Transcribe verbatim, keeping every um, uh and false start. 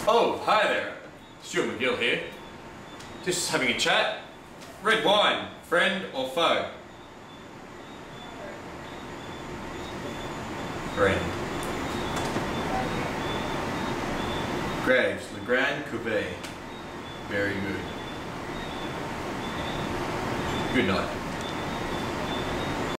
Oh, hi there. Stuart MacGill here. Just having a chat. Red wine, friend or foe? Friend. Graves, Le Grand Cuvée. Very good. Good night.